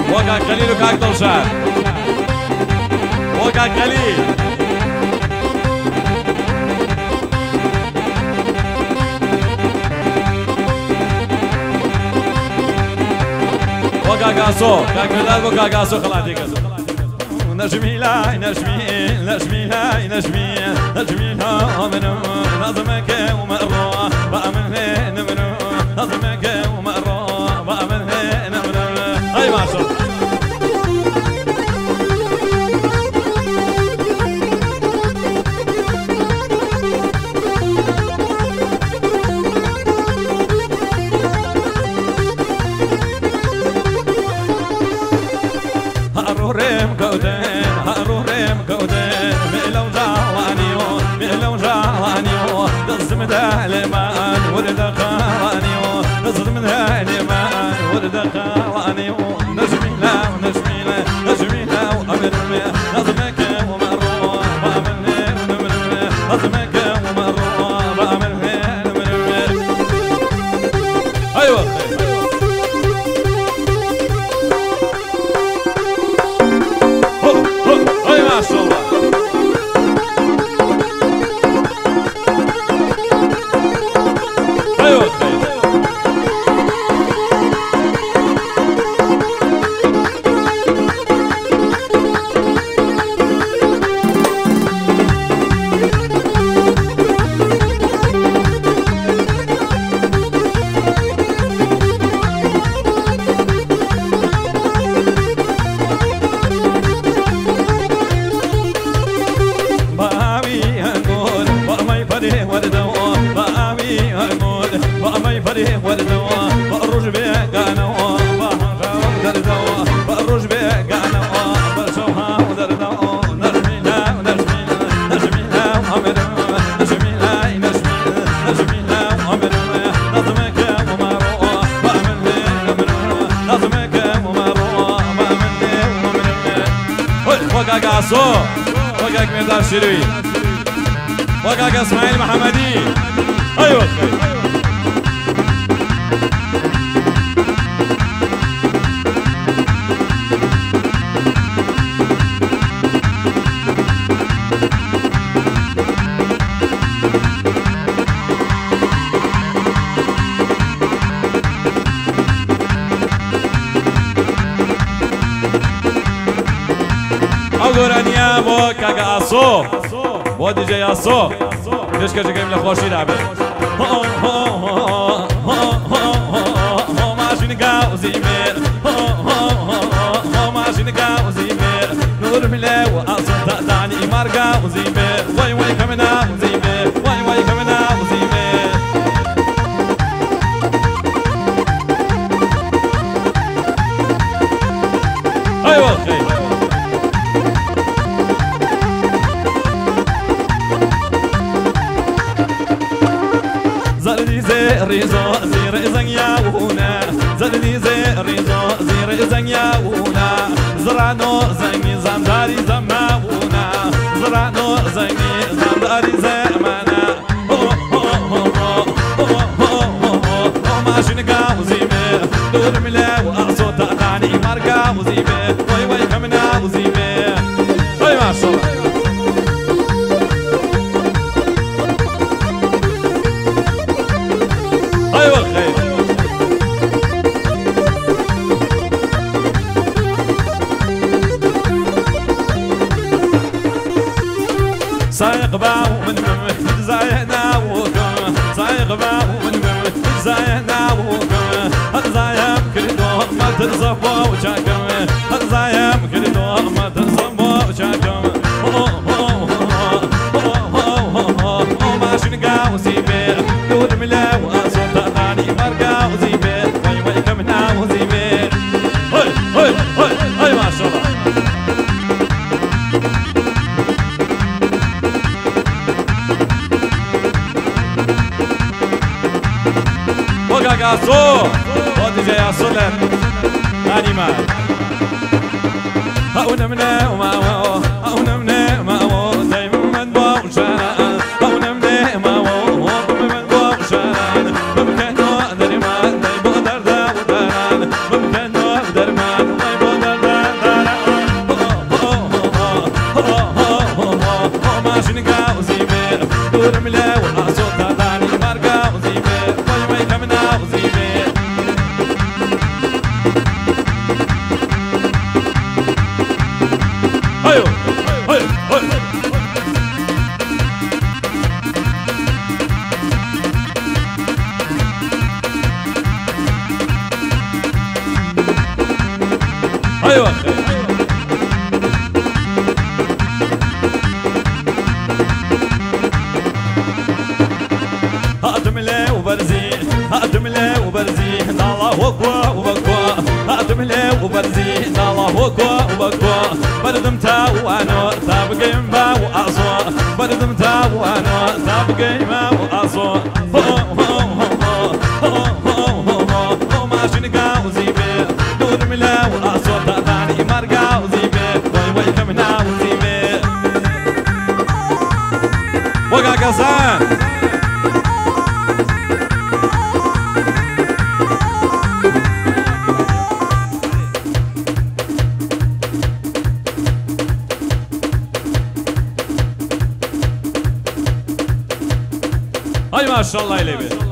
وكاك خليل وكاك دلشاد وكاك خليل وكاك اسو كاك ميلاد وكاك اسو خلاتي كاسو نجمي لا نجمي نجمي لا نجمي نجمي لا منو نظمك ومروه بأمن نمنو نظمك ومروه بأمن نمنو اي ما شاء الله هاروريم كودين هاروريم كودين ميلو جوانيو ميلو جوانيو دزم دالمان ورد خوانيو دزم دالمان ورد خوانيو نجمي لا نجمي لا نجمي لا وأمرمي نظمك ومروه بأمرمي ونمرمي نظمك ومروه بأمرمي ونمرمي أيوة ما شاء الله ايوه فريق والدوا بأروج بيك أنا وبحنجا ودردوا بأروج بيك أنا وبشوها ودردوا نجمي لا نجمي لا نجمي لا وأمر نجمي لا نجمي نجمي لا وأمر نظمك ومروه بأمن نمر نظمك ومروه بأمن نمر وقاك عصو وقاك ميدان شروي وقاك اسماعيل محمدي ايوه أقولني بو كاكا أصو بو دي جي أصو ليش كاجي قايم لخوشي لعبه ماشي نقاو زيمير ماشي نقاو زيمير نور ملاو أصو تعني مارقا وزيمير واي واي كمنا وزيمير واي واي كمنا وزيمير أيوة خير ريزو زير زنياونا زلني زير ريزو زير زنياونا زرانو زني زمداري زماونا زرانو زني زمداري زمانا ماشي نقاو زيمير دور ملاو أصوت أغاني مارقاو زيمير واي واي كمناو زيمير واي ما شاء الله سايق باو من بمت زاينا وكم سايق باو من بمت زاينا وكم هالزايم كردو ما تنصفو وشاكم هالزايم كردو ما تنصفو وشاكم ماشي نقاو زيمير دور ملاو أصوت أغاني مرقاو زيمير واي واي كمناو زيمير هاي هاي هاي هاي ما شاء الله Gagaço, pode ver a soler, animal. Aunamne mawo, aunamne mawo, daiman bawshan. Aunamne mawo, daiman bawshan. Bamkano darman, daibo darda udan. Bamkano darman, daibo ايوه هاتم لي وبرزين هاتم لي وبرزين الله اكبر وبكوا هاتم لي وبرزين الله اكبر وبكوا بردم تاوانو تابقي ما واصو بردم تاوانو تابقي ما واصو ماشي نقاوزي بي دور ملا واصو تاني مرقاوزي بي وي كمنا وزي بي وقع قصان هاي ما شاء الله عليه